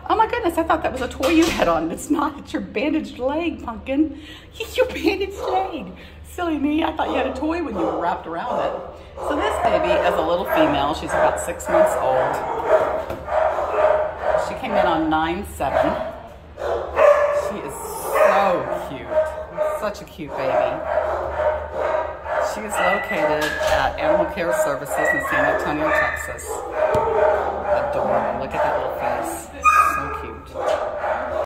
Oh my goodness, I thought that was a toy you had on. It's not, it's your bandaged leg, Pumpkin. Your bandaged leg. Silly me, I thought you had a toy when you were wrapped around it. So this baby is a little female. She's about 6 months old. She came in on 9/7. She is so cute. Such a cute baby. She is located at Animal Care Services in San Antonio, Texas. Adorable. Look at that little face.